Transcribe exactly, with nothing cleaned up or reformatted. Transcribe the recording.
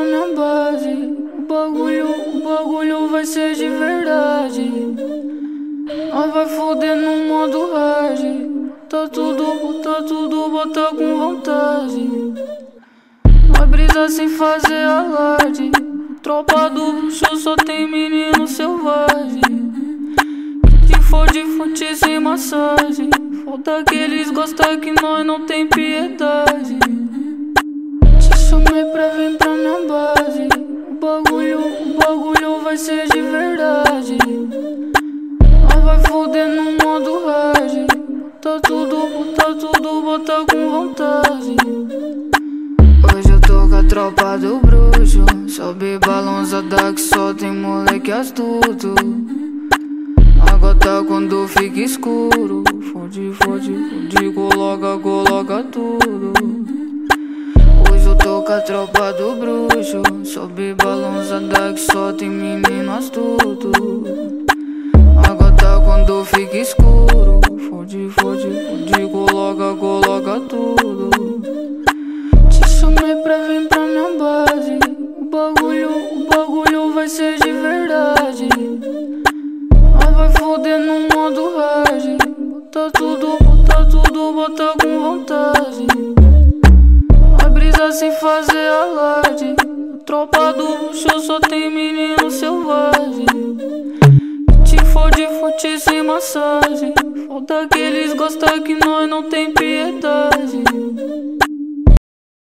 minha base. O bagulho, o bagulho vai ser de verdade. Nós vai foder no modo hard. Tá tudo, tá tudo, bota com vontade. Nós brisa sem fazer alarde. Tropa do bruxo só tem menino selvagem. Se for de fute sem massagem, falta que eles gostam que nós não tem piedade. Te chamei pra vir pra minha base. O bagulho, o bagulho vai ser de verdade. Nós vai foder no modo hard. Tá tudo, tá tudo, bota com vontade. Hoje eu tô com a tropa do bruxo. Sobe balãozada que só tem moleque astuto. A gota quando fica escuro, fode, fode, fode, coloca, coloca tudo. Hoje eu tô com a tropa do bruxo. Sobe balãozada que só tem menino astuto. A gota quando fica escuro, fode, fode, fode, coloca, coloca tudo. Te chamei pra vir pra minha base. O bagulho, o bagulho vai ser de verdade. Nós vai foder no modo hard. Bota tudo, bota tudo, bota com vontade. Nós brisa sem fazer alarde. Tropa do bruxo só tem menino selvagem. Se for de fute sem massagem, falta que eles gostam que nós não tem piedade.